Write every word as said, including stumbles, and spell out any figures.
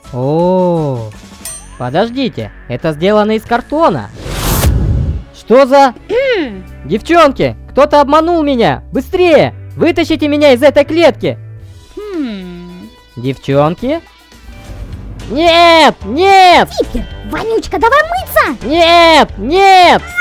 О, подождите, это сделано из картона. Что за... Девчонки, кто-то обманул меня! Быстрее! Вытащите меня из этой клетки! Девчонки? Нет! Нет! Цыпкин, вонючка, давай мыться! Нет! Нет!